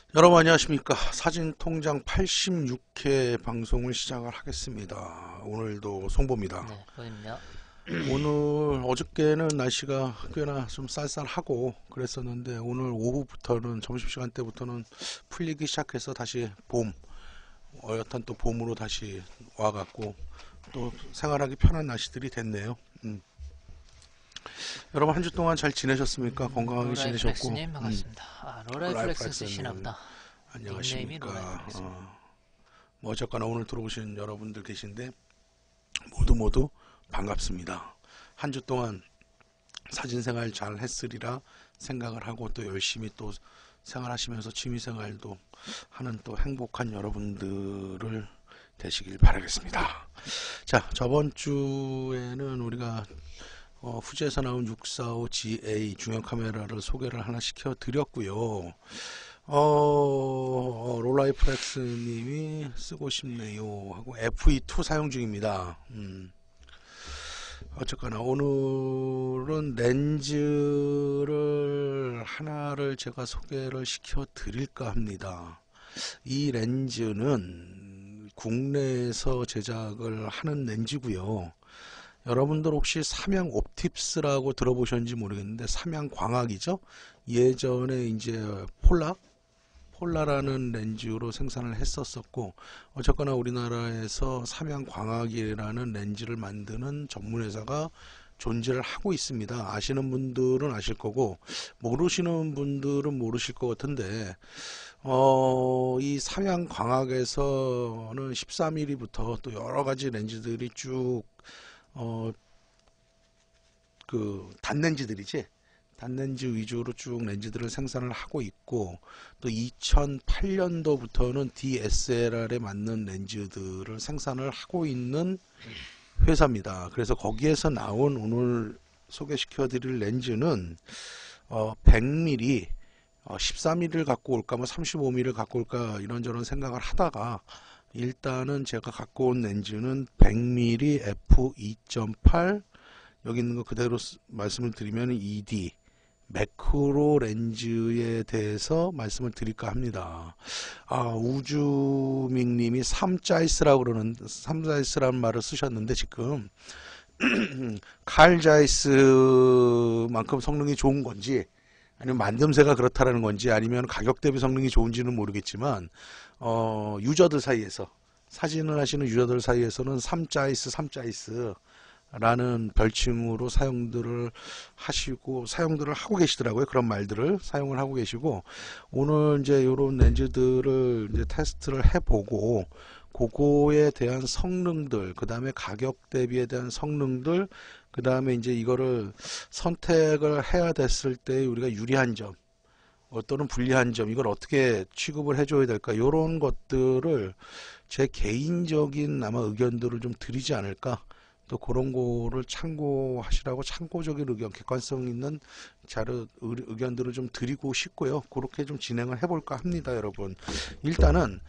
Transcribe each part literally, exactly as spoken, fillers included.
여러분 안녕하십니까. 사진통장 팔십육 회 방송을 시작을 하겠습니다. 오늘도 송보입니다. 네, 로입니다. 오늘 어저께는 날씨가 꽤나 좀 쌀쌀하고 그랬었는데 오늘 오후부터는 점심시간 때부터는 풀리기 시작해서 다시 봄, 어엿한 또 봄으로 다시 와갖고 또 생활하기 편한 날씨들이 됐네요. 음. 여러분 한 주 동안 잘 지내셨습니까? 음, 건강하게 지내셨고. 로라이플렉스님 음. 반갑습니다. 아, 로라이플렉스 쓰시나 라이프렉스님 보다. 닉네임이 안녕하십니까. 로라이플렉스입니다. 어. 뭐 어쨌거나 오늘 들어오신 여러분들 계신데 모두 모두 반갑습니다. 한 주 동안 사진 생활 잘 했으리라 생각을 하고 또 열심히 또 생활하시면서 취미 생활도 하는 또 행복한 여러분들을 되시길 바라겠습니다. 자, 저번 주에는 우리가 어, 후지에서 나온 육사오 지에이 중형 카메라를 소개를 하나 시켜 드렸고요. 어, 롤라이프렉스 님이 쓰고 싶네요 하고 에프이 투 사용 중입니다. 음. 어쨌거나 오늘은 렌즈를 하나를 제가 소개를 시켜 드릴까 합니다. 이 렌즈는 국내에서 제작을 하는 렌즈고요. 여러분들 혹시 삼양 옵팁스라고 들어보셨는지 모르겠는데 삼양 광학이죠. 예전에 이제 폴라 폴라라는 렌즈로 생산을 했었었고, 어쨌거나 우리나라에서 삼양광학이라는 렌즈를 만드는 전문 회사가 존재를 하고 있습니다. 아시는 분들은 아실 거고 모르시는 분들은 모르실 것 같은데 어, 이 삼양광학에서는 십사 밀리미터부터 또 여러 가지 렌즈들이 쭉 어, 그 단렌즈들이지, 단렌즈 위주로 쭉 렌즈들을 생산을 하고 있고, 또 이천팔 년도부터는 디에스엘알에 맞는 렌즈들을 생산을 하고 있는 회사입니다. 그래서 거기에서 나온 오늘 소개시켜 드릴 렌즈는 어, 백 밀리미터, 어, 십사 밀리미터를 갖고 올까 뭐 삼십오 밀리미터를 갖고 올까 이런저런 생각을 하다가 일단은 제가 갖고 온 렌즈는 백 밀리미터 에프 이 점 팔, 여기 있는 거 그대로 말씀을 드리면 이디 매크로 렌즈에 대해서 말씀을 드릴까 합니다. 아, 우주밍님이 삼자이스라고 그러는, 삼자이스라는 말을 쓰셨는데 지금 칼자이스만큼 성능이 좋은 건지 아니면 만듦새가 그렇다라는 건지 아니면 가격 대비 성능이 좋은지는 모르겠지만 어, 유저들 사이에서 사진을 하시는 유저들 사이에서는 삼자이스 삼자이스 라는 별칭으로 사용들을 하시고 사용들을 하고 계시더라고요. 그런 말들을 사용을 하고 계시고, 오늘 이제 이런 렌즈들을 이제 테스트를 해보고 그거에 대한 성능들, 그 다음에 가격 대비에 대한 성능들, 그 다음에 이제 이거를 선택을 해야 됐을 때 우리가 유리한 점 어, 또는 불리한 점, 이걸 어떻게 취급을 해줘야 될까, 이런 것들을 제 개인적인 아마 의견들을 좀 드리지 않을까, 또 그런 거를 참고하시라고 참고적인 의견, 객관성 있는 자료, 의견들을 좀 드리고 싶고요. 그렇게 좀 진행을 해볼까 합니다, 여러분. 일단은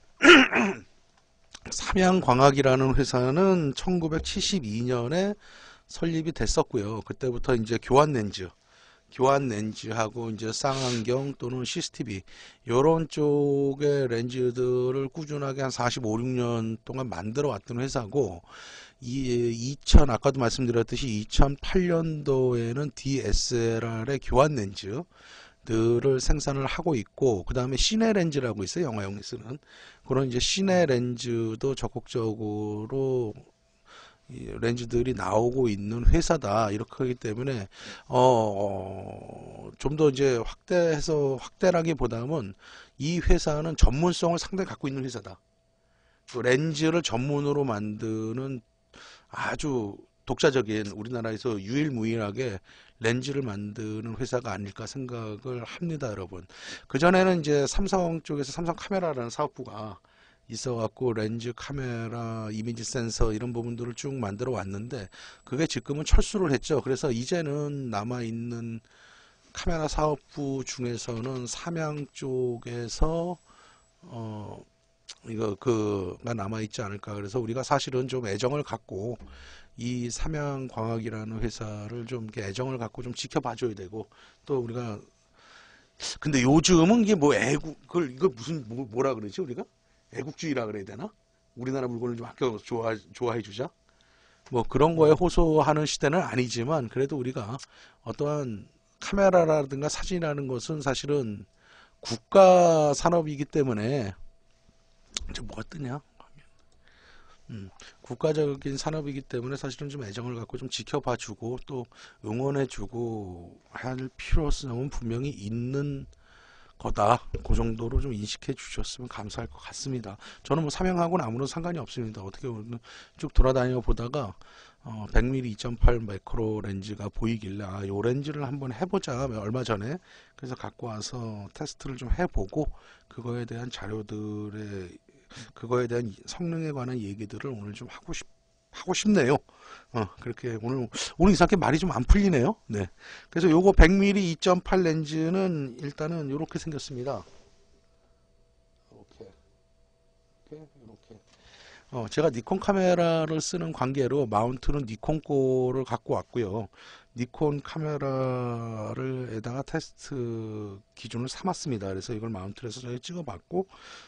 삼양광학이라는 회사는 천구백칠십이 년에 설립이 됐었고요. 그때부터 이제 교환 렌즈, 교환 렌즈하고 이제 쌍안경 또는 씨씨티비 이런 쪽의 렌즈들을 꾸준하게 한 사십오, 육 년 동안 만들어 왔던 회사고, 이 이천, 아까도 말씀드렸듯이 이천팔 년도에는 디에스엘알의 교환 렌즈들을 생산을 하고 있고, 그 다음에 시네 렌즈라고 있어요. 영화용에 쓰는 그런 이제 시네 렌즈도 적극적으로 이 렌즈들이 나오고 있는 회사다. 이렇게 하기 때문에 어, 어, 좀 더 이제 확대해서 확대라기보다는 이 회사는 전문성을 상당히 갖고 있는 회사다. 그 렌즈를 전문으로 만드는 아주 독자적인, 우리나라에서 유일무이하게 렌즈를 만드는 회사가 아닐까 생각을 합니다, 여러분. 그전에는 이제 삼성 쪽에서 삼성 카메라라는 사업부가 있어갖고 렌즈, 카메라, 이미지 센서 이런 부분들을 쭉 만들어 왔는데 그게 지금은 철수를 했죠. 그래서 이제는 남아있는 카메라 사업부 중에서는 삼양 쪽에서 어 이거 그가 남아 있지 않을까. 그래서 우리가 사실은 좀 애정을 갖고 이 삼양광학이라는 회사를 좀 이렇게 애정을 갖고 좀 지켜봐 줘야 되고, 또 우리가 근데 요즘은 이게 뭐 애국, 그걸, 이거 무슨, 뭐, 뭐라 그러지, 우리가? 애국주의라 그래야 되나? 우리나라 물건을 좀 아껴 좋아, 좋아해 주자? 뭐 그런 거에 호소하는 시대는 아니지만, 그래도 우리가 어떠한 카메라라든가 사진이라는 것은 사실은 국가 산업이기 때문에, 이제 뭐가 뜨냐? 음, 국가적인 산업이기 때문에 사실은 좀 애정을 갖고 좀 지켜봐주고 또 응원해주고 할 필요성은 분명히 있는 거다. 그 정도로 좀 인식해 주셨으면 감사할 것 같습니다. 저는 뭐 삼양하고는 아무런 상관이 없습니다. 어떻게 보면 쭉 돌아다녀 보다가 어, 백 밀리미터 이 점 팔 매크로 렌즈가 보이길래 아, 요 렌즈를 한번 해보자 얼마 전에 그래서 갖고 와서 테스트를 좀 해보고 그거에 대한 자료들의 그거에 대한 성능에 관한 얘기들을 오늘 좀 하고 싶 하고 싶네요. 어, 그렇게 오늘 오늘 이상하게 말이 좀 안 풀리네요. 네. 그래서 요거 백 밀리미터 이 점 팔 렌즈는 일단은 이렇게 생겼습니다. 이렇게 이렇게 이렇게. 어, 제가 니콘 카메라를 쓰는 관계로 마운트는 니콘 거를 갖고 왔고요. 니콘 카메라를 에다가 테스트 기준을 삼았습니다. 그래서 이걸 마운트를 해서 저희 찍어봤고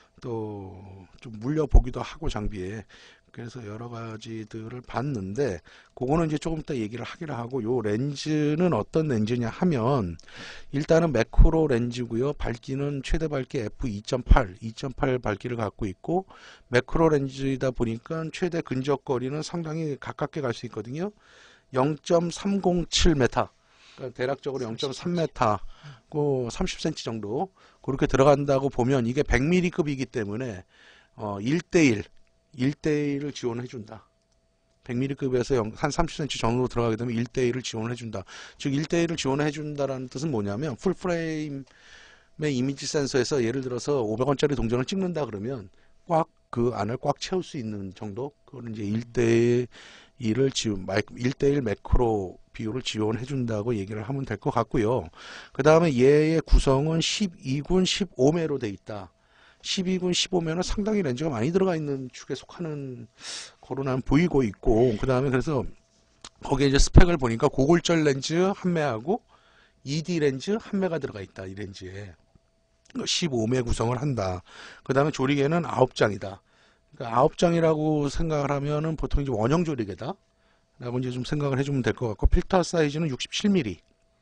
또 좀 물려보기도 하고 장비에 그래서 여러 가지들을 봤는데 그거는 이제 조금 이따 얘기를 하기로 하고 요 렌즈는 어떤 렌즈냐 하면 일단은 매크로 렌즈고요. 밝기는 최대 밝기 에프 이 점 팔, 이 점 팔 밝기를 갖고 있고 매크로 렌즈이다 보니까 최대 근접거리는 상당히 가깝게 갈 수 있거든요. 영 점 삼공칠 미터 그러니까 대략적으로 영 점 삼 미터 그 삼십 센티미터 정도 그렇게 들어간다고 보면 이게 백 밀리미터급이기 때문에 어, 일 대 일 일 대 일을 지원해 준다. 백 밀리미터급에서 한 삼십 센티미터 정도로 들어가게 되면 일 대 일을 지원해 준다. 즉 일 대 일을 지원해 준다라는 뜻은 뭐냐면 풀프레임의 이미지 센서에서 예를 들어서 오백 원짜리 동전을 찍는다 그러면 꽉 그 안을 꽉 채울 수 있는 정도 그거는 이제 일 대 일을 지원 일 대 일 매크로 비율을 지원해 준다고 얘기를 하면 될 것 같고요. 그 다음에 얘의 구성은 십이 군 십오 매로 돼 있다. 십이 군 십오 매는 상당히 렌즈가 많이 들어가 있는 축에 속하는 거로 난 보이고 있고 그 다음에 그래서 거기에 이제 스펙을 보니까 고골절 렌즈 한 매하고 이 디 렌즈 한 매가 들어가 있다. 이 렌즈에 십오 매 구성을 한다. 그 다음에 조리개는 아홉 장이다. 그러니까 아홉 장이라고 생각을 하면은 보통 이제 원형 조리개다. 라고 이제 좀 생각을 해주면 될 것 같고 필터 사이즈는 육십칠 밀리미터.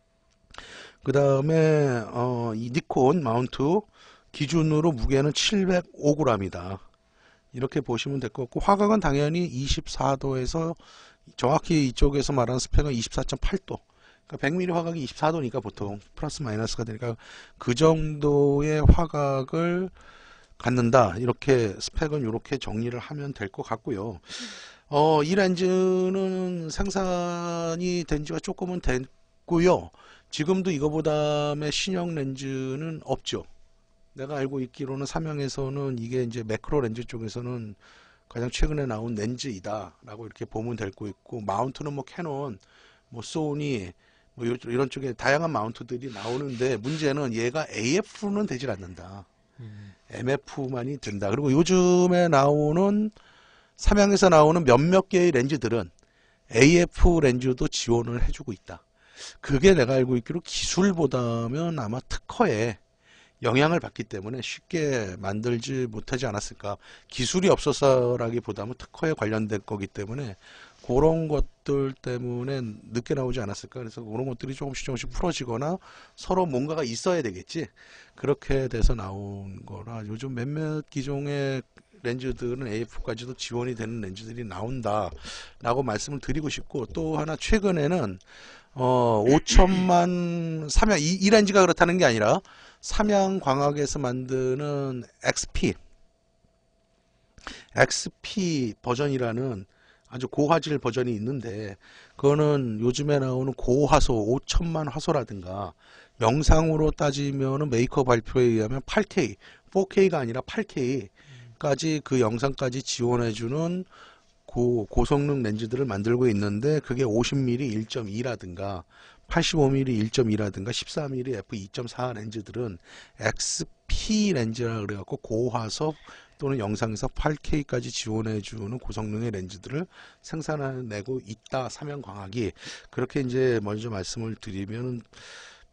그 다음에 어, 이 니콘 마운트 기준으로 무게는 칠백오 그램이다. 이렇게 보시면 될 것 같고 화각은 당연히 이십사 도에서 정확히 이쪽에서 말하는 스펙은 이십사 점 팔 도. 그러니까 백 밀리미터 화각이 이십사 도니까 보통 플러스 마이너스가 되니까 그 정도의 화각을 갖는다. 이렇게 스펙은 이렇게 정리를 하면 될 것 같고요. 어, 이 렌즈는 생산이 된 지가 조금은 됐고요. 지금도 이거보다의 신형 렌즈는 없죠. 내가 알고 있기로는 삼양에서는 이게 이제 매크로 렌즈 쪽에서는 가장 최근에 나온 렌즈이다 라고 이렇게 보면 될 거 있고 마운트는 뭐 캐논, 뭐 소니 뭐 이런 쪽에 다양한 마운트들이 나오는데 문제는 얘가 에이에프는 되질 않는다. 음. 엠에프만이 된다. 그리고 요즘에 나오는 삼양에서 나오는 몇몇 개의 렌즈들은 에이에프 렌즈도 지원을 해주고 있다. 그게 내가 알고 있기로 기술보다면 아마 특허에 영향을 받기 때문에 쉽게 만들지 못하지 않았을까. 기술이 없어서라기보다는 특허에 관련된 거기 때문에 그런 것들 때문에 늦게 나오지 않았을까. 그래서 그런 것들이 조금씩 조금씩 풀어지거나 서로 뭔가가 있어야 되겠지. 그렇게 돼서 나온 거라 요즘 몇몇 기종의 렌즈들은 에이에프까지도 지원이 되는 렌즈들이 나온다 라고 말씀을 드리고 싶고 또 하나 최근에는 어, 오천만 삼양 이, 이 렌즈가 그렇다는 게 아니라 삼양광학에서 만드는 엑스피 엑스피 버전이라는 아주 고화질 버전이 있는데 그거는 요즘에 나오는 고화소 오천만 화소라든가 영상으로 따지면은 메이커 발표에 의하면 팔 케이, 사 케이가 아니라 팔 케이까지 그 영상까지 지원해주는 고, 고성능 렌즈들을 만들고 있는데 그게 오십 밀리미터 일 점 이라든가 팔십오 밀리미터 일 점 이라든가 십사 밀리미터 에프 이 점 사 렌즈들은 엑스피 렌즈라 그래갖고 고화소 또는 영상에서 팔 케이까지 지원해주는 고성능의 렌즈들을 생산해내고 있다. 삼양광학이 그렇게 이제 먼저 말씀을 드리면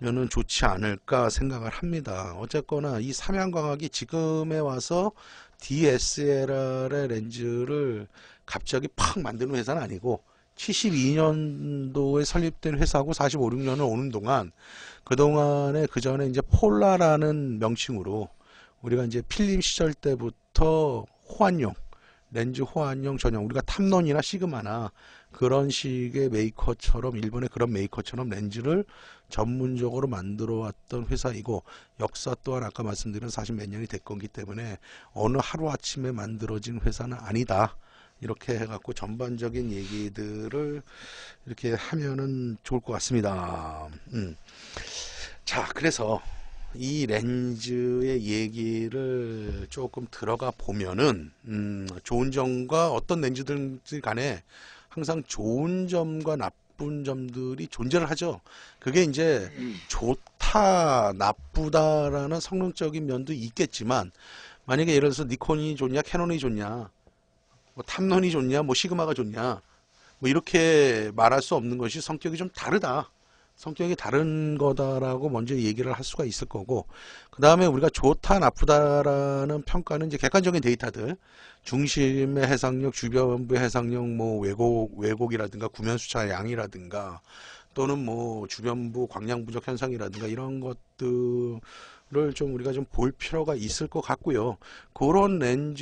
면은 좋지 않을까 생각을 합니다. 어쨌거나 이 삼양광학이 지금에 와서 디에스엘알의 렌즈를 갑자기 팍 만드는 회사는 아니고 칠십이 년도에 설립된 회사고 사십오, 육 년을 오는 동안 그동안에 그 전에 이제 폴라라는 명칭으로 우리가 이제 필름 시절 때부터 호환용 렌즈 호환용 전용 우리가 탐론이나 시그마나 그런 식의 메이커처럼 일본의 그런 메이커처럼 렌즈를 전문적으로 만들어 왔던 회사이고 역사 또한 아까 말씀드린 사십 몇 년이 됐건기 때문에 어느 하루아침에 만들어진 회사는 아니다. 이렇게 해갖고 전반적인 얘기들을 이렇게 하면은 좋을 것 같습니다. 음. 자, 그래서 이 렌즈의 얘기를 조금 들어가 보면은 음, 좋은 점과 어떤 렌즈들 간에 항상 좋은 점과 나쁜 점들이 존재를 하죠. 그게 이제 좋다, 나쁘다라는 성능적인 면도 있겠지만 만약에 예를 들어서 니콘이 좋냐, 캐논이 좋냐, 뭐 탐론이 좋냐, 뭐 시그마가 좋냐, 뭐 이렇게 말할 수 없는 것이 성격이 좀 다르다. 성격이 다른 거다라고 먼저 얘기를 할 수가 있을 거고, 그 다음에 우리가 좋다 나쁘다라는 평가는 이제 객관적인 데이터들, 중심의 해상력, 주변부의 해상력, 뭐 왜곡 왜곡이라든가 구면 수차 양이라든가 또는 뭐 주변부 광량 부족 현상이라든가 이런 것들을 좀 우리가 좀 볼 필요가 있을 것 같고요. 그런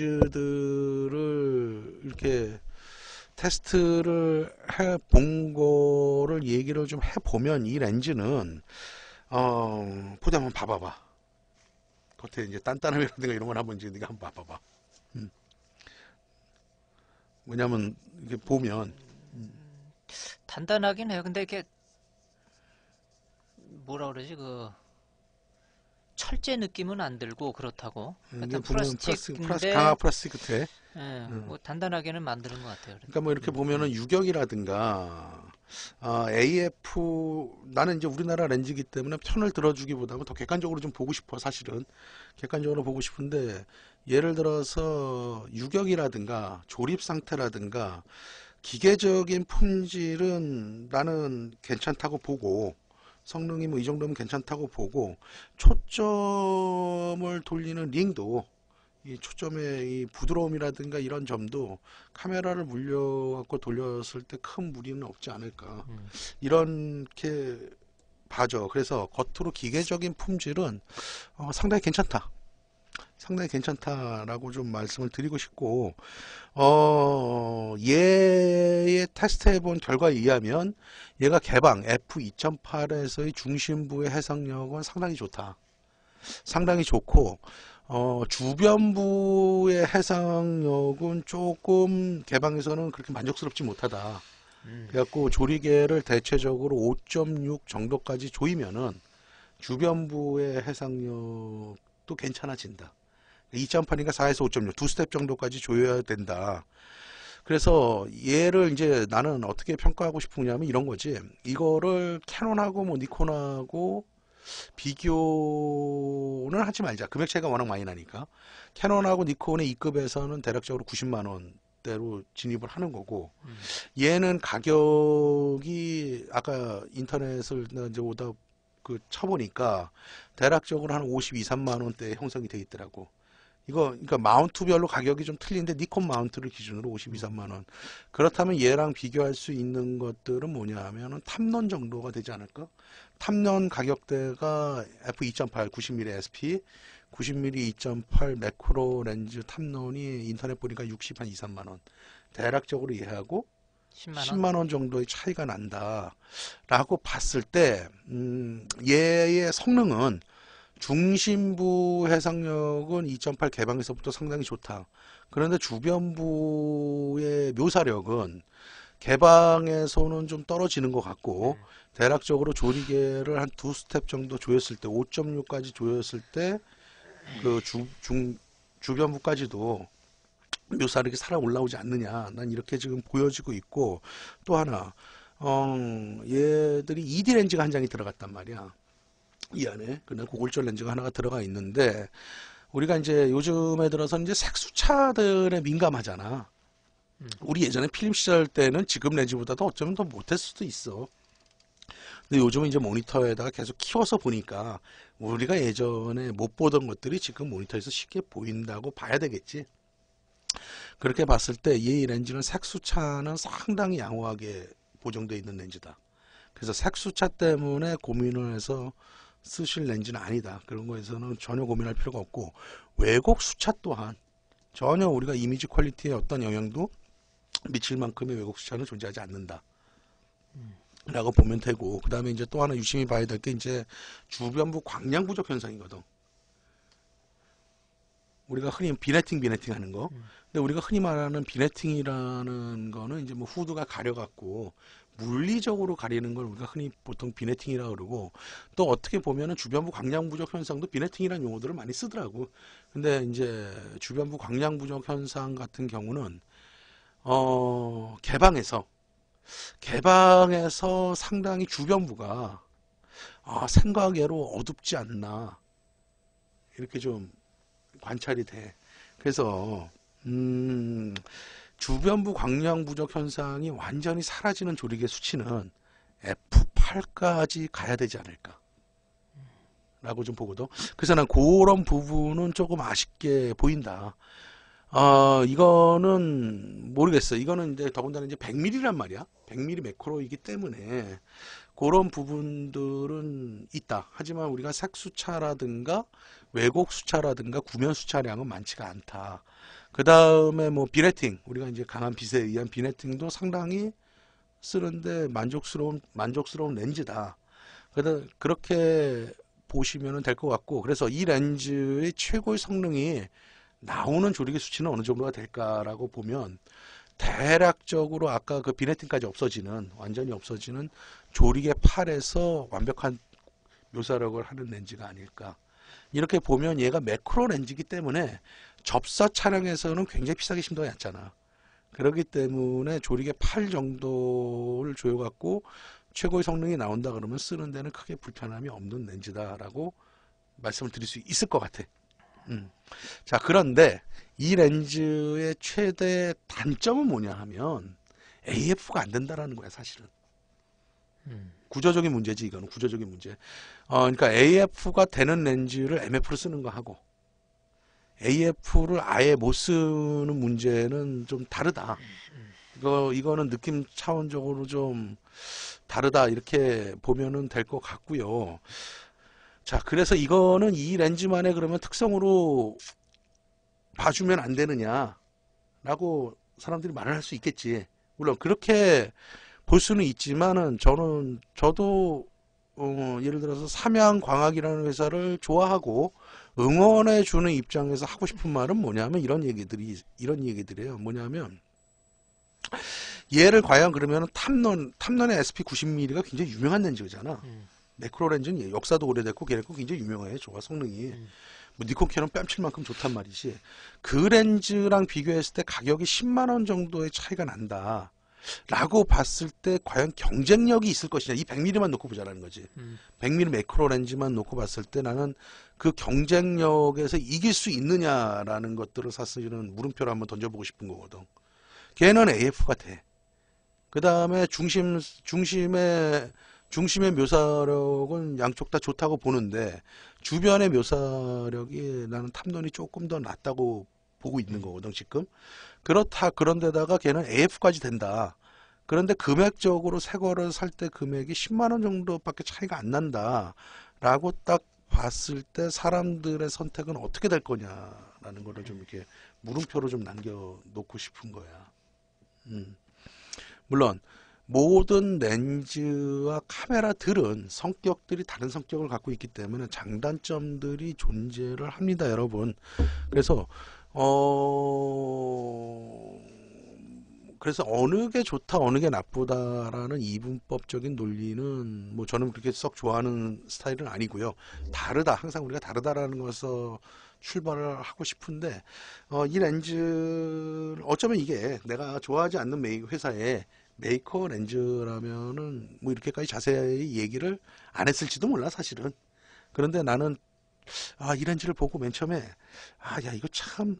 렌즈들을 이렇게 테스트를 해본 거를 얘기를 좀 해보면 이 렌즈는 어 보자 한번 봐봐봐. 겉에 이제 단단함이라든가 이런 걸 한번 이제 네가 한번 봐봐봐. 음. 왜냐면 이게 보면 단단하긴 해요. 근데 이게 뭐라 그러지 그 철제 느낌은 안 들고 그렇다고. 이게 하여튼 보면 플라스틱, 플라스틱인데 플라스틱, 강화 플라스틱 끝에 예, 음. 뭐 단단하게는 만드는 것 같아요. 그러니까 뭐 이렇게 보면은 유격이라든가 아, 에이에프 나는 이제 우리나라 렌즈이기 때문에 편을 들어주기보다는 더 객관적으로 좀 보고 싶어. 사실은 객관적으로 보고 싶은데 예를 들어서 유격이라든가 조립 상태라든가 기계적인 품질은 나는 괜찮다고 보고 성능이 뭐 이 정도면 괜찮다고 보고 초점을 돌리는 링도 이 초점의 이 부드러움이라든가 이런 점도 카메라를 물려갖고 돌렸을 때 큰 무리는 없지 않을까 음. 이렇게 봐죠. 그래서 겉으로 기계적인 품질은 어, 상당히 괜찮다. 상당히 괜찮다라고 좀 말씀을 드리고 싶고 어, 얘의 테스트 해본 결과에 의하면 얘가 개방 에프 이점팔에서의 중심부의 해상력은 상당히 좋다. 상당히 좋고 어, 주변부의 해상력은 조금 개방에서는 그렇게 만족스럽지 못하다. 음. 그래갖고 조리개를 대체적으로 오 점 육 정도까지 조이면은 주변부의 해상력도 괜찮아진다. 이 점 팔인가 사에서 오 점 육 두 스텝 정도까지 조여야 된다. 그래서 얘를 이제 나는 어떻게 평가하고 싶으냐면 이런 거지. 이거를 캐논하고 뭐 니콘하고 비교는 하지 말자. 금액 차이가 워낙 많이 나니까. 캐논하고 니콘의 이급에서는 대략적으로 구십만 원대로 진입을 하는 거고, 음. 얘는 가격이 아까 인터넷을 이제 오다 그 쳐보니까 대략적으로 한 오십이, 삼만 원대 형성이 돼 있더라고. 이거 그러니까 마운트별로 가격이 좀 틀린데 니콘 마운트를 기준으로 오십이, 삼만 원. 그렇다면 얘랑 비교할 수 있는 것들은 뭐냐 하면은 탐론 정도가 되지 않을까? 탐론 가격대가 에프 이점팔 구십 밀리미터 에스피, 구십 밀리미터 이 점 팔 매크로 렌즈 탐론이 인터넷 보니까 육십 한 이, 삼만 원. 대략적으로 이해하고 십만 원. 십만 원 정도의 차이가 난다. 라고 봤을 때 음, 얘의 성능은 중심부 해상력은 이 점 팔 개방에서부터 상당히 좋다. 그런데 주변부의 묘사력은 개방에서는 좀 떨어지는 것 같고 음. 대략적으로 조리개를 한 두 스텝 정도 조였을 때 오 점 육까지 조였을 때 그 주, 중, 주변부까지도 묘사력이 살아 올라오지 않느냐. 난 이렇게 지금 보여지고 있고 또 하나 어, 얘들이 이 디 렌즈가 한 장이 들어갔단 말이야. 이 안에 근데 고골절 렌즈가 하나가 들어가 있는데 우리가 이제 요즘에 들어서 이제 색수차들에 민감하잖아. 음. 우리 예전에 필름 시절 때는 지금 렌즈보다도 어쩌면 더 못했을 수도 있어. 근데 요즘은 이제 모니터에다가 계속 키워서 보니까 우리가 예전에 못 보던 것들이 지금 모니터에서 쉽게 보인다고 봐야 되겠지. 그렇게 봤을 때 이 렌즈는 색수차는 상당히 양호하게 보정되어 있는 렌즈다. 그래서 색수차 때문에 고민을 해서 쓰실 렌즈는 아니다. 그런 거에서는 전혀 고민할 필요가 없고, 왜곡 수차 또한 전혀 우리가 이미지 퀄리티에 어떤 영향도 미칠 만큼의 왜곡 수차는 존재하지 않는다 라고 보면 되고, 그 다음에 이제 또 하나 유심히 봐야 될 게 이제 주변부 광량 부족 현상이거든. 우리가 흔히 비네팅 비네팅 하는 거. 음. 근데 우리가 흔히 말하는 비네팅이라는 거는 이제 뭐 후드가 가려갖고 물리적으로 가리는 걸 우리가 흔히 보통 비네팅이라고 그러고, 또 어떻게 보면은 주변부 광량 부족 현상도 비네팅이라는 용어들을 많이 쓰더라고. 근데 이제 주변부 광량 부족 현상 같은 경우는 어 개방해서 개방해서 상당히 주변부가 아 생각외로 어둡지 않나 이렇게 좀 관찰이 돼. 그래서 음, 주변부 광량 부족 현상이 완전히 사라지는 조리개 수치는 에프 팔까지 가야 되지 않을까 라고 좀 보거든. 그래서 난 그런 부분은 조금 아쉽게 보인다. 아, 이거는 모르겠어. 이거는 이제 더군다나 이제 백 밀리미터란 말이야. 백 밀리미터 매크로이기 때문에 그런 부분들은 있다. 하지만 우리가 색수차라든가 왜곡 수차라든가 구면 수차량은 많지가 않다. 그 다음에 뭐 비네팅, 우리가 이제 강한 빛에 의한 비네팅도 상당히 쓰는데 만족스러운 만족스러운 렌즈다. 그래서 그렇게 보시면 될 것 같고, 그래서 이 렌즈의 최고의 성능이 나오는 조리개 수치는 어느 정도가 될까라고 보면 대략적으로 아까 그 비네팅까지 없어지는 완전히 없어지는 조리개 팔에서 완벽한 묘사력을 하는 렌즈가 아닐까. 이렇게 보면 얘가 매크로 렌즈이기 때문에 접사 촬영에서는 굉장히 피사기 심도가 얕잖아. 그렇기 때문에 조리개 팔 정도를 조여갖고 최고의 성능이 나온다 그러면 쓰는 데는 크게 불편함이 없는 렌즈다라고 말씀을 드릴 수 있을 것 같아. 음. 자, 그런데 이 렌즈의 최대 단점은 뭐냐 하면 에이에프가 안 된다라는 거야, 사실은. 음. 구조적인 문제지, 이거는 구조적인 문제. 어, 그러니까 에이에프가 되는 렌즈를 엠에프로 쓰는 거 하고 에이에프를 아예 못 쓰는 문제는 좀 다르다. 이거 이거는 느낌 차원적으로 좀 다르다 이렇게 보면은 될 것 같고요. 자, 그래서 이거는 이 렌즈만의 그러면 특성으로 봐주면 안 되느냐라고 사람들이 말을 할 수 있겠지. 물론 그렇게 볼 수는 있지만은 저는 저도 어, 예를 들어서 삼양광학이라는 회사를 좋아하고 응원해 주는 입장에서 하고 싶은 말은 뭐냐면 이런 얘기들이 이런 얘기들이에요. 뭐냐면 얘를 과연 그러면 탐론 탐론의 에스피 구십 밀리미터가 굉장히 유명한 렌즈잖아. 음. 매크로 렌즈는 역사도 오래됐고 걔네거 굉장히 유명해. 좋아 성능이. 음. 뭐 니콘 캐논 뺨칠 만큼 좋단 말이지. 그 렌즈랑 비교했을 때 가격이 십만 원 정도의 차이가 난다. 라고 봤을 때 과연 경쟁력이 있을 것이냐. 이 백 밀리미터만 놓고 보자라는 거지. 음. 백 밀리미터 매크로 렌즈만 놓고 봤을 때 나는 그 경쟁력에서 이길 수 있느냐라는 것들을 사실은 물음표를 한번 던져보고 싶은 거거든. 걔는 에이에프가 돼. 그 다음에 중심, 중심의, 중심의 묘사력은 양쪽 다 좋다고 보는데 주변의 묘사력이 나는 탐론이 조금 더 낫다고 보고 있는 거거든, 지금. 그렇다, 그런데다가 걔는 에이에프까지 된다. 그런데 금액적으로 새 거를 살 때 금액이 십만 원 정도밖에 차이가 안 난다. 라고 딱 봤을 때 사람들의 선택은 어떻게 될 거냐라는 거를 좀 이렇게 물음표로 좀 남겨놓고 싶은 거야. 음. 물론 모든 렌즈와 카메라들은 성격들이 다른 성격을 갖고 있기 때문에 장단점들이 존재를 합니다, 여러분. 그래서 어 그래서 어느 게 좋다, 어느 게 나쁘다라는 이분법적인 논리는 뭐 저는 그렇게 썩 좋아하는 스타일은 아니고요. 다르다, 항상 우리가 다르다라는 것에서 출발을 하고 싶은데 어, 이 렌즈를 어쩌면 이게 내가 좋아하지 않는 메이 회사의 메이커 렌즈라면은 뭐 이렇게까지 자세히 얘기를 안 했을지도 몰라 사실은. 그런데 나는 아, 이 렌즈를 보고 맨 처음에 아, 야, 이거 참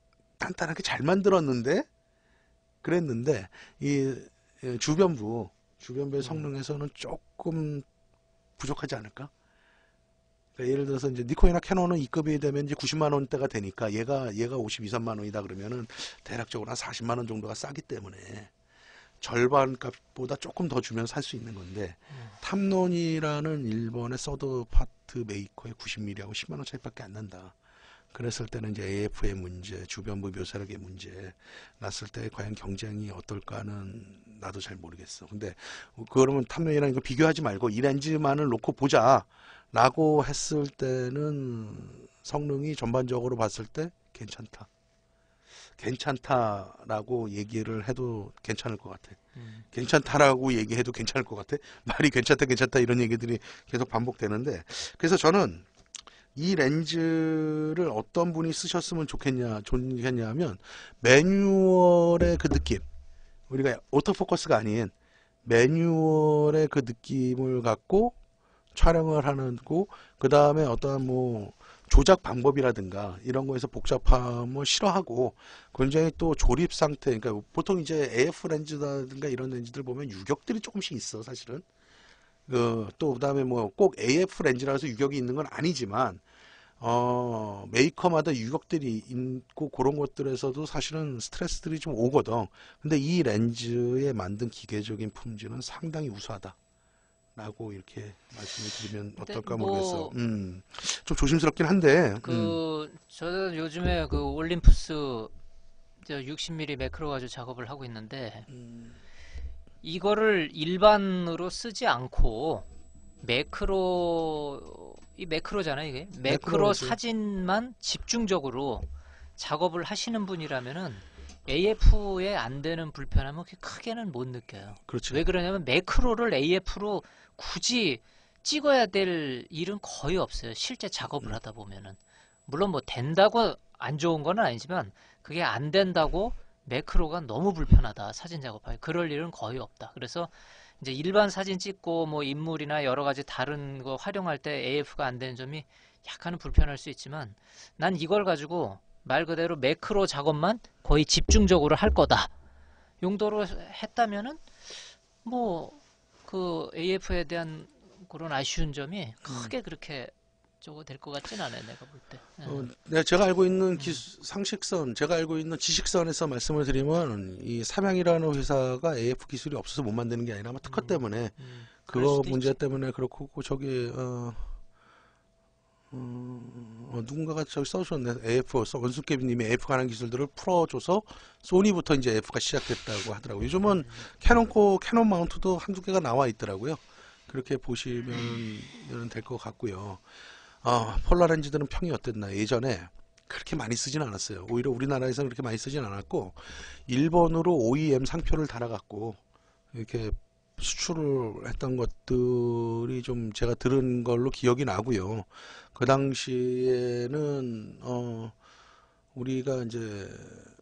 단단하게 잘 만들었는데 그랬는데 이 예, 주변부 주변 배의 음. 성능에서는 조금 부족하지 않을까? 그러니까 예를 들어서 이제 니콘이나 캐논은 E급이 되면 이제 구십만 원대가 되니까 얘가 얘가 오십이, 삼만 원이다 그러면은 대략적으로 한 사십만 원 정도가 싸기 때문에 절반 값보다 조금 더 주면 살 수 있는 건데 음. 탐론이라는 일본의 서드 파트 메이커의 구십 밀리미터하고 십만 원 차이밖에 안 난다. 그랬을 때는 이제 에이에프의 문제, 주변부 묘사력의 문제 났을 때 과연 경쟁이 어떨까는 나도 잘 모르겠어. 근데 그러면 탐론이랑 이거 비교하지 말고 이 렌즈만을 놓고 보자 라고 했을 때는 성능이 전반적으로 봤을 때 괜찮다. 괜찮다라고 얘기를 해도 괜찮을 것 같아. 음. 괜찮다라고 얘기해도 괜찮을 것 같아. 말이 괜찮다 괜찮다 이런 얘기들이 계속 반복되는데, 그래서 저는 이 렌즈를 어떤 분이 쓰셨으면 좋겠냐 좋겠냐 하면 매뉴얼의 그 느낌, 우리가 오토포커스가 아닌 매뉴얼의 그 느낌을 갖고 촬영을 하고, 그 다음에 어떠한 뭐 조작 방법이라든가 이런 거에서 복잡함을 싫어하고 굉장히 또 조립 상태, 그러니까 보통 이제 에이에프 렌즈라든가 이런 렌즈들 보면 유격들이 조금씩 있어 사실은. 그 또 그다음에 뭐 꼭 에이에프 렌즈라 해서 유격이 있는 건 아니지만 어 메이커마다 유격들이 있고 그런 것들에서도 사실은 스트레스들이 좀 오거든. 근데 이 렌즈에 만든 기계적인 품질은 상당히 우수하다 라고 이렇게 말씀을 드리면 근데 어떨까 뭐 모르겠어. 음, 좀 조심스럽긴 한데, 음, 그 저는 요즘에 그 올림푸스 저 육십 밀리미터 매크로 가지고 작업을 하고 있는데 이거를 일반으로 쓰지 않고 매크로 이 매크로잖아요 이게 매크로 매크로지. 사진만 집중적으로 작업을 하시는 분이라면은 에이에프에 안 되는 불편함은 그렇게 크게는 못 느껴요. 그렇지. 왜 그러냐면 매크로를 에이에프로 굳이 찍어야 될 일은 거의 없어요. 실제 작업을 음. 하다 보면은. 물론 뭐 된다고 안 좋은 건 아니지만 그게 안 된다고 매크로가 너무 불편하다 사진 작업하기 그럴 일은 거의 없다. 그래서 이제 일반 사진 찍고 뭐 인물이나 여러 가지 다른 거 활용할 때 에이에프가 안 되는 점이 약간은 불편할 수 있지만 난 이걸 가지고 말 그대로 매크로 작업만 거의 집중적으로 할 거다 용도로 했다면은 뭐 그 에이에프에 대한 그런 아쉬운 점이 크게 그렇게 저거 될 것 같진 않아요 내가 볼 때. 어, 내가 제가 알고 있는 음. 기수, 상식선, 제가 알고 있는 지식선에서 말씀을 드리면 이 삼양이라는 회사가 에이에프 기술이 없어서 못 만드는 게 아니라 아마 특허 음. 때문에 음, 그럴 그거 수도 문제 있지. 때문에 그렇고 그 저기 어, 어, 어, 누군가가 저기 써주셨네. 에이에프 원숙개비님이 에이에프 관한 기술들을 풀어줘서 소니부터 이제 에이에프가 시작됐다고 하더라고요. 요즘은 캐논 코 캐논 마운트도 한두 개가 나와 있더라고요. 그렇게 보시면 될 것 같고요. 아, 폴라 렌즈들은 평이 어땠나? 예전에 그렇게 많이 쓰진 않았어요. 오히려 우리나라에서는 그렇게 많이 쓰진 않았고 일본으로 오이엠 상표를 달아갖고 이렇게 수출을 했던 것들이 좀 제가 들은 걸로 기억이 나고요. 그 당시에는 어 우리가 이제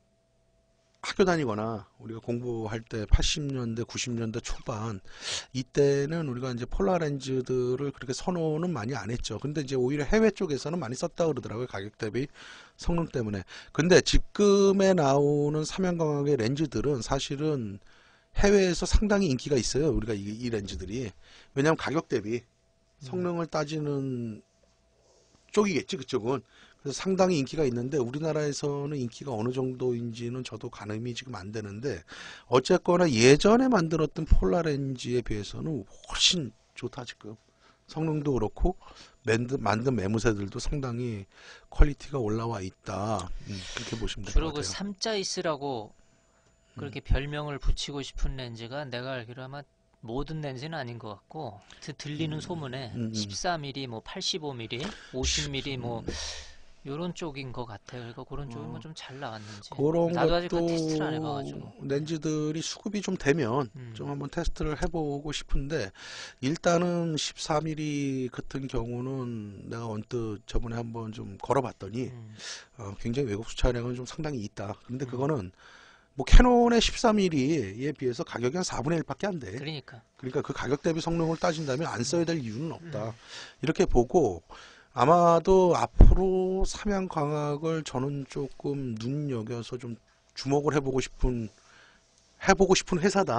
학교 다니거나 우리가 공부할 때 팔십 년대, 구십 년대 초반 이때는 우리가 이제 폴라 렌즈들을 그렇게 선호는 많이 안 했죠. 근데 이제 오히려 해외 쪽에서는 많이 썼다 그러더라고요. 가격 대비 성능 때문에. 근데 지금에 나오는 삼양광학의 렌즈들은 사실은 해외에서 상당히 인기가 있어요. 우리가 이, 이 렌즈들이. 왜냐하면 가격 대비 성능을 따지는 쪽이겠지, 그쪽은. 그래서 상당히 인기가 있는데 우리나라에서는 인기가 어느 정도인지는 저도 가늠이 지금 안 되는데 어쨌거나 예전에 만들었던 폴라 렌즈에 비해서는 훨씬 좋다 지금. 성능도 그렇고 만든, 만든 매무새들도 상당히 퀄리티가 올라와 있다. 음, 그렇게 보시면 될 것 주로 그 같아요. 삼자이스라고 그렇게 별명을 붙이고 싶은 렌즈가 내가 알기로 아마 모든 렌즈는 아닌 것 같고 드- 들리는 소문에 음, 음. 십사 밀리미터, 뭐 팔십오 밀리미터, 오십 밀리미터 뭐 요런 쪽인 것 같아요. 그러니까 그런 쪽이 뭐 좀 잘 나왔는지 그런 나도 아직 그 테스트를 안 것도 해봐가지고. 렌즈들이 수급이 좀 되면 음. 좀 한번 테스트를 해보고 싶은데 일단은 십사 밀리미터 같은 경우는 내가 언뜻 저번에 한번 좀 걸어봤더니 음. 어, 굉장히 외국 수차량은 좀 상당히 있다. 근데 음. 그거는 뭐 캐논의 십사 밀리미터에 비해서 가격이 한 사분의 일밖에 안 돼. 그러니까 그러니까 그 가격 대비 성능을 따진다면 안 써야 될 이유는 없다. 음. 이렇게 보고 아마도 앞으로 삼양광학을 저는 조금 눈여겨서 좀 주목을 해보고 싶은 해보고 싶은 회사다.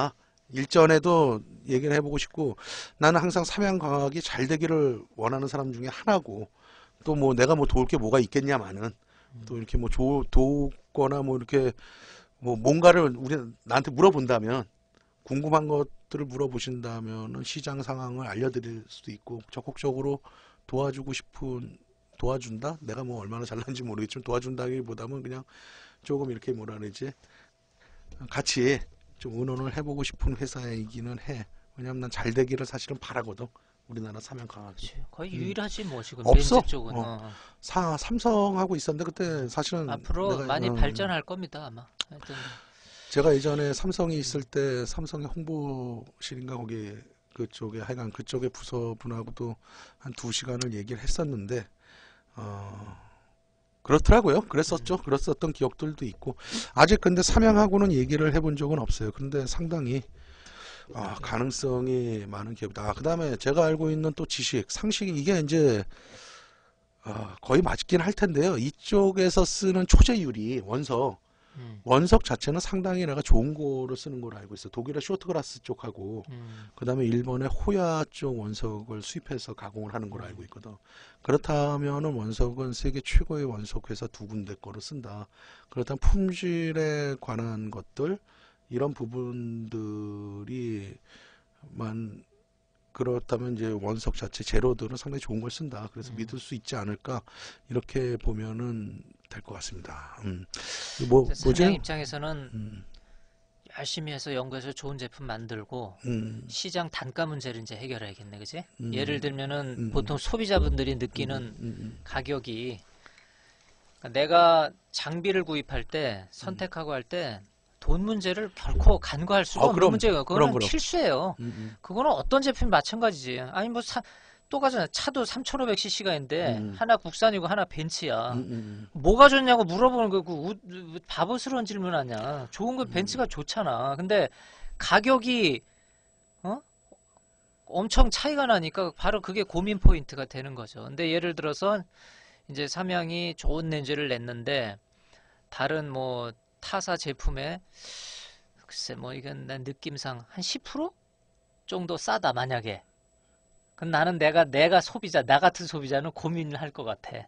일전에도 얘기를 해보고 싶고, 나는 항상 삼양광학이 잘 되기를 원하는 사람 중에 하나고, 또 뭐 내가 뭐 도울 게 뭐가 있겠냐마는, 또 이렇게 뭐 조, 도우거나 뭐 이렇게 뭐 뭔가를 우리 나한테 물어본다면, 궁금한 것들을 물어보신다면은 시장 상황을 알려드릴 수도 있고, 적극적으로 도와주고 싶은, 도와준다? 내가 뭐 얼마나 잘난지 모르겠지만 도와준다기보다는 그냥 조금 이렇게 뭐라 그러지, 같이 좀 의논을 해보고 싶은 회사이기는 해. 왜냐면 난 잘 되기를 사실은 바라거든. 우리나라 삼양강학이. 그치. 거의 음. 유일하지 뭐 지금 없어. 렌즈 쪽은. 어. 어. 사, 삼성하고 있었는데 그때 사실은 앞으로 내가, 많이 음, 발전할 겁니다 아마. 하여튼 제가 예전에 삼성이 있을 때 삼성의 홍보실인가 거기 그쪽에 하여간 그쪽에 부서분하고도 한 두 시간을 얘기를 했었는데 어, 그렇더라고요. 그랬었죠. 그랬었던 기억들도 있고 아직 근데 삼양하고는 얘기를 해본 적은 없어요. 근데 상당히 아, 가능성이 많은 기업이다. 아, 그다음에 제가 알고 있는 또 지식, 상식이 이게 이제 아, 거의 맞긴 할 텐데요. 이쪽에서 쓰는 초제유리 원석 음. 원석 자체는 상당히 내가 좋은 거를 쓰는 걸로 알고 있어. 독일의 쇼트그라스 쪽하고 음. 그다음에 일본의 호야 쪽 원석을 수입해서 가공을 하는 걸로 알고 있거든. 그렇다면은 원석은 세계 최고의 원석 회사 두 군데 거를 쓴다. 그렇다면 품질에 관한 것들 이런 부분들이 만 그렇다면 이제 원석 자체 재료들은 상당히 좋은 걸 쓴다. 그래서 음. 믿을 수 있지 않을까 이렇게 보면은 될 것 같습니다. 음. 뭐 뭐지? 삼양 입장에서는 음, 열심히 해서 연구해서 좋은 제품 만들고 음, 시장 단가 문제를 이제 해결해야겠네, 그지? 음, 예를 들면은 음, 보통 소비자분들이 음, 느끼는 음, 가격이 그러니까 내가 장비를 구입할 때 선택하고 할 때 돈 문제를 결코 간과할 수가 아, 없는 그럼, 문제예요. 그거는 그럼, 그럼. 필수예요. 음, 음, 그거는 어떤 제품이 마찬가지지. 아니 뭐 사, 또 가잖아. 차도 삼천오백 씨씨가 있는데 음. 하나 국산이고 하나 벤츠야. 음, 음, 뭐가 좋냐고 물어보는 거 그 우- 우- 바보스러운 질문 아니야. 좋은 건 벤츠가 좋잖아. 근데 가격이 어? 엄청 차이가 나니까 바로 그게 고민 포인트가 되는 거죠. 근데 예를 들어서 이제 삼양이 좋은 렌즈를 냈는데 다른 뭐 타사 제품에 글쎄 뭐 이건 난 느낌상 한 십 퍼센트 정도 싸다 만약에. 그럼 나는 내가 내가 소비자 나 같은 소비자는 고민을 할 것 같아.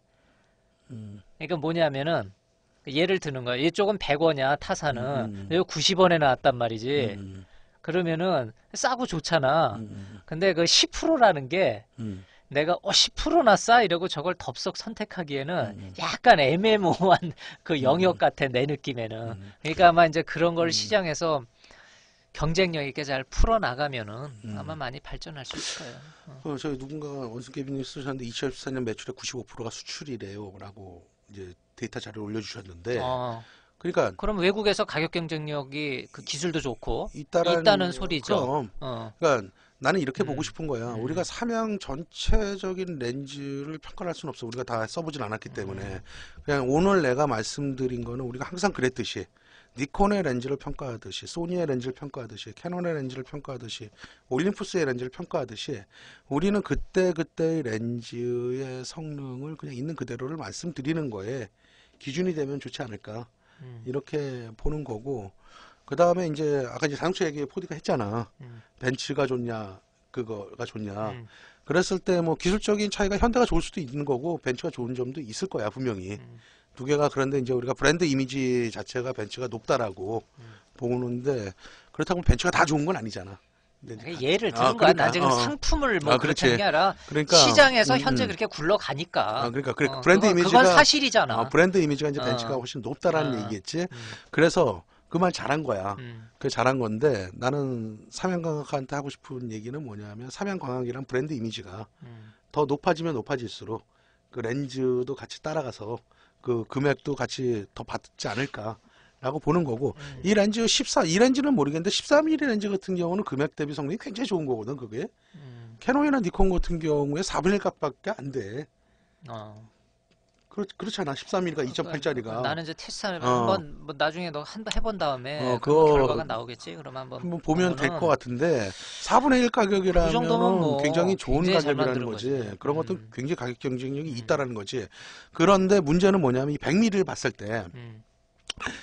음, 그러니까 뭐냐면은 예를 드는 거야. 이쪽은 백 원이야 타사는. 음, 여기 구십 원에 나왔단 말이지. 음, 그러면은 싸고 좋잖아. 음, 근데 그 십 퍼센트라는 게 음, 내가 어 십 퍼센트나 싸 이러고 저걸 덥석 선택하기에는 음, 약간 애매모호한 그 영역 음, 같아 내 느낌에는. 음, 그러니까 아마 이제 그런 걸 음, 시장에서 경쟁력 있게 잘 풀어 나가면은 아마 음. 많이 발전할 수 있을 거예요. 어. 어, 저희 누군가 원수개비님 쓰셨는데 이천십사 년 매출의 구십오 퍼센트가 수출이래요. 라고 이제 데이터 자료를 올려주셨는데, 어, 그러니까 그럼 외국에서 가격 경쟁력이 그 기술도 좋고 있다라는, 있다는 소리죠. 그럼, 어, 그러니까 나는 이렇게 보고 음, 싶은 거야. 음, 우리가 삼양 전체적인 렌즈를 평가할 수는 없어. 우리가 다 써보진 않았기 때문에. 음, 그냥 오늘 내가 말씀드린 거는 우리가 항상 그랬듯이 니콘의 렌즈를 평가하듯이 소니의 렌즈를 평가하듯이 캐논의 렌즈를 평가하듯이 올림푸스의 렌즈를 평가하듯이 우리는 그때그때의 렌즈의 성능을 그냥 있는 그대로를 말씀드리는 거에 기준이 되면 좋지 않을까 음, 이렇게 보는 거고 그 다음에 이제 아까 이제 자동차 얘기 포디가 했잖아. 음, 벤츠가 좋냐 그거가 좋냐 음, 그랬을 때 뭐 기술적인 차이가 현대가 좋을 수도 있는 거고 벤츠가 좋은 점도 있을 거야 분명히. 음, 두 개가 그런데 이제 우리가 브랜드 이미지 자체가 벤츠가 높다라고 음. 보는데 그렇다고 벤츠가 다 좋은 건 아니잖아. 근데 이제 그러니까 예를 아, 들은 거야. 그러니까, 나 지금 어. 상품을 뭐 아, 그렇다는 그렇지. 게 아니라 그러니까 시장에서 음, 현재 음. 그렇게 굴러가니까. 아, 그러니까 그래, 어, 브랜드 그건, 이미지가 그건 사실이잖아. 아, 브랜드 이미지가 이제 어, 벤츠가 훨씬 높다라는 어, 얘기겠지. 음, 그래서 그 말 잘한 거야. 음, 그 잘한 건데 나는 삼양광학한테 하고 싶은 얘기는 뭐냐면 삼양광학이란 브랜드 이미지가 음, 더 높아지면 높아질수록 그 렌즈도 같이 따라가서 그 금액도 같이 더 받지 않을까라고 보는 거고 음, 이 렌즈 십사, 이 렌즈는 모르겠는데 십사 밀리미터 렌즈 같은 경우는 금액 대비 성능이 굉장히 좋은 거거든 그게. 음, 캐논이나 니콘 같은 경우에 사분의 일 값밖에 안 돼. 어. 그렇, 그렇잖아. 십사 밀리미터가 그러니까 이 점 팔 짜리가. 나는 이제 테스트 어, 한번 뭐 나중에 너 한 번 해본 다음에 어, 그러면 그거 결과가 나오겠지. 그러면 한번 한번 보면 될 것 보면은 같은데 사분의 일 그 정도면 가격이라면은 굉장히 뭐 좋은 굉장히 잘 가격이라는 만든 거지. 거지. 그런 것도 음, 굉장히 가격 경쟁력이 음, 있다라는 거지. 그런데 문제는 뭐냐면 이 백 밀리미터를 봤을 때 음,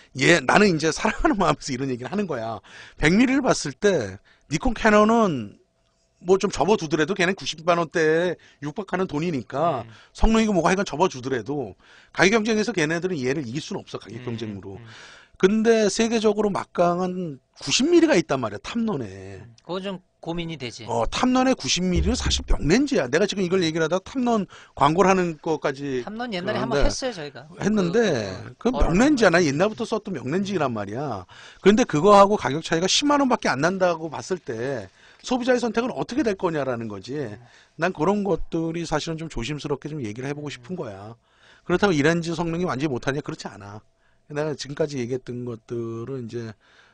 얘 나는 이제 사랑하는 마음에서 이런 얘기를 하는 거야. 백 밀리미터를 봤을 때 니콘 캐논은 뭐 좀 접어두더라도 걔는 구십만 원대에 육박하는 돈이니까 음, 성능이고 뭐가 하여간 접어주더라도 가격 경쟁에서 걔네들은 얘를 이길 수는 없어, 가격 음, 경쟁으로. 음, 근데 세계적으로 막강한 구십 밀리미터가 있단 말이야, 탑런에. 음. 그건 좀 고민이 되지. 어, 탑런의 구십 밀리미터는 사실 명렌즈야. 내가 지금 이걸 얘기를 하다 탑런 광고를 하는 것까지 탐론 옛날에 한번 그런데 했어요 저희가. 그, 그, 했는데 어, 그 걸어놓은 명렌즈야. 거. 나 옛날부터 썼던 명렌즈란 말이야. 그런데 그거하고 가격 차이가 십만 원밖에 안 난다고 봤을 때 소비자의 선택은 어떻게 될 거냐라는 거지. 난 그런 것들이 사실은 좀 조심스럽게 좀 얘기를 해보고 싶은 거야. 그렇다고 이렌즈 성능이 완전히 못하냐? 그렇지 않아. 내가 지금까지 얘기했던 것들은 이제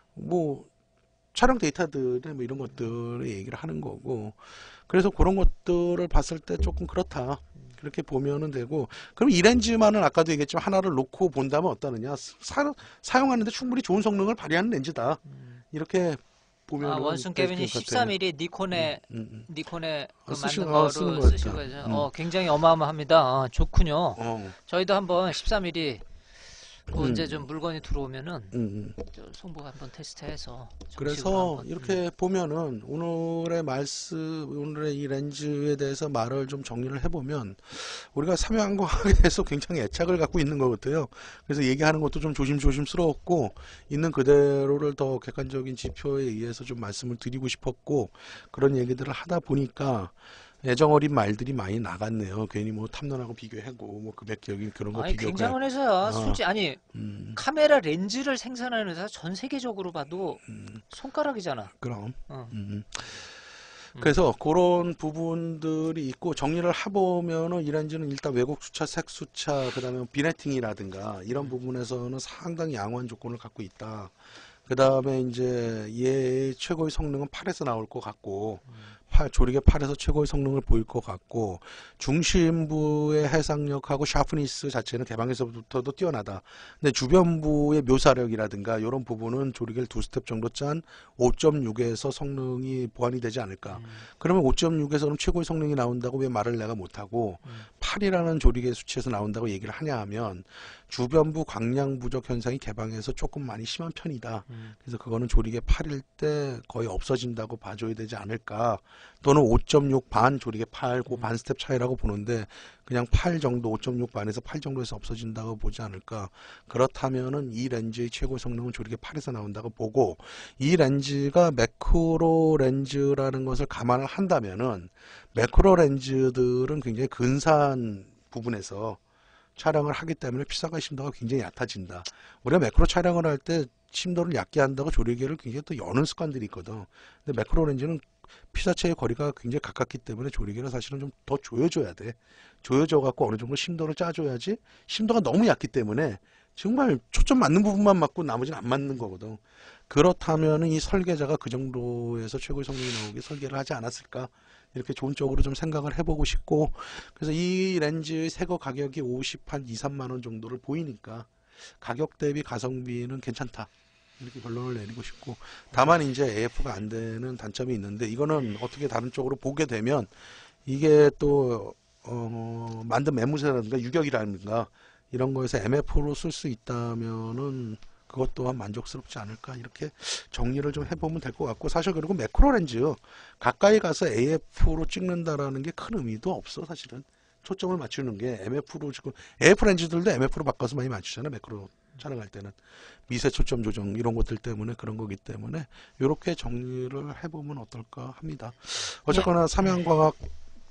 뭐 촬영 데이터들에 뭐 이런 것들을 얘기를 하는 거고, 그래서 그런 것들을 봤을 때 조금 그렇다, 그렇게 보면은 되고. 그럼 이 렌즈만은 아까도 얘기했지만 하나를 놓고 본다면 어떠느냐, 사, 사용하는데 충분히 좋은 성능을 발휘하는 렌즈다, 이렇게 아, 보면은 원순 될 케빈이 것 같아. 십삼 밀리미터 음, 니콘의 음, 음. 니콘의 그 어, 쓰시, 만든 어, 쓰는 거로 거였다. 쓰시고 해서 음. 어, 굉장히 어마어마합니다. 아, 좋군요. 어, 저희도 한번 십삼 밀리미터 그 언제 음, 좀 물건이 들어오면은 음, 음. 저 송보가 한번 테스트해서 정식으로 그래서 한번. 음. 이렇게 보면은 오늘의 말씀, 오늘의 이 렌즈에 대해서 말을 좀 정리를 해보면, 우리가 삼양과학에 대해서 굉장히 애착을 갖고 있는 것 같아요. 그래서 얘기하는 것도 좀 조심조심스러웠고, 있는 그대로를 더 객관적인 지표에 의해서 좀 말씀을 드리고 싶었고, 그런 얘기들을 하다 보니까 애정 어린 말들이 많이 나갔네요. 괜히 뭐 탐론하고 비교하고 뭐 금액적인 그런 거 아니 비교가. 굉장한 회사야. 어, 솔직히 아니 음, 카메라 렌즈를 생산하는 회사 전 세계적으로 봐도 손가락이잖아. 그럼. 어. 음. 음. 그래서 그런 부분들이 있고, 정리를 해보면은 이 렌즈는 일단 외국 수차, 색 수차, 그다음에 비네팅이라든가 이런 부분에서는 상당히 양호한 조건을 갖고 있다. 그 다음에 이제 얘의 최고의 성능은 팔에서 나올 것 같고, 팔, 조리개 팔에서 최고의 성능을 보일 것 같고, 중심부의 해상력하고 샤프니스 자체는 개방에서부터도 뛰어나다. 근데 주변부의 묘사력이라든가 이런 부분은 조리개를 두 스텝 정도 짠 오 점 육에서 성능이 보완이 되지 않을까. 음. 그러면 오 점 육에서는 최고의 성능이 나온다고 왜 말을 내가 못하고 음. 팔이라는 조리개 수치에서 나온다고 얘기를 하냐 하면, 주변부 광량 부족 현상이 개방에서 조금 많이 심한 편이다. 음. 그래서 그거는 조리개 팔일 때 거의 없어진다고 봐줘야 되지 않을까. 또는 오 점 육 반, 조리개 팔, 그 반 스텝 차이라고 보는데 그냥 팔 정도, 오 점 육 반에서 팔 정도에서 없어진다고 보지 않을까. 그렇다면은 이 렌즈의 최고 성능은 조리개 팔에서 나온다고 보고, 이 렌즈가 매크로 렌즈라는 것을 감안을 한다면은 매크로 렌즈들은 굉장히 근사한 부분에서 촬영을 하기 때문에 피사가 심도가 굉장히 얕아진다. 우리가 매크로 촬영을 할 때 심도를 얕게 한다고 조리개를 굉장히 또 여는 습관들이 있거든. 근데 매크로 렌즈는 피사체의 거리가 굉장히 가깝기 때문에 조리개를 사실은 좀 더 조여줘야 돼. 조여줘 갖고 어느 정도 심도를 짜줘야지. 심도가 너무 얕기 때문에 정말 초점 맞는 부분만 맞고 나머지는 안 맞는 거거든. 그렇다면 이 설계자가 그 정도에서 최고의 성능이 나오게 설계를 하지 않았을까, 이렇게 좋은 쪽으로 좀 생각을 해보고 싶고, 그래서 이 렌즈의 새거 가격이 오십, 한 이, 삼만 원 정도를 보이니까 가격 대비 가성비는 괜찮다, 이렇게 결론을 내리고 싶고. 다만 이제 에이에프가 안 되는 단점이 있는데, 이거는 어떻게 다른 쪽으로 보게 되면 이게 또 어, 만든 매무새라든가 유격이라든가 이런 거에서 엠에프로 쓸 수 있다면은 그것 또한 만족스럽지 않을까, 이렇게 정리를 좀 해보면 될 것 같고. 사실 그리고 매크로 렌즈 가까이 가서 에이에프로 찍는다라는 게 큰 의미도 없어. 사실은 초점을 맞추는 게 엠에프로 지금 에이에프 렌즈들도 엠에프로 바꿔서 많이 맞추잖아, 매크로 촬영할 때는. 미세 초점 조정 이런 것들 때문에 그런 거기 때문에 이렇게 정리를 해보면 어떨까 합니다. 어쨌거나 삼양과학에서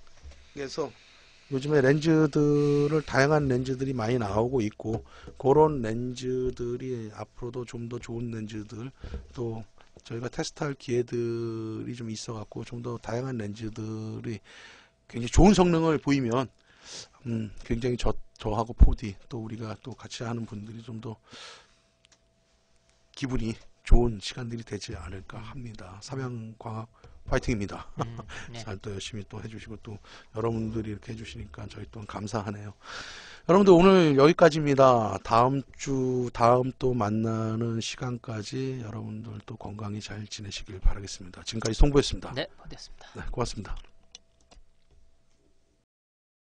요즘에 렌즈들을, 다양한 렌즈들이 많이 나오고 있고, 그런 렌즈들이 앞으로도 좀 더 좋은 렌즈들, 또 저희가 테스트할 기회들이 좀 있어 갖고 좀 더 다양한 렌즈들이 굉장히 좋은 성능을 보이면 음, 굉장히 저, 저하고 포디 또 우리가 또 같이 하는 분들이 좀 더 기분이 좋은 시간들이 되지 않을까 합니다. 삼양과학 파이팅입니다. 음. 네. 잘 또 열심히 또 해주시고, 또 여러분들이 이렇게 해주시니까 저희 또한 감사하네요. 여러분들 오늘 여기까지입니다. 다음 주 다음 또 만나는 시간까지 여러분들 또 건강히 잘 지내시길 바라겠습니다. 지금까지 송보였습니다. 네, 어땠습니다. 네, 고맙습니다.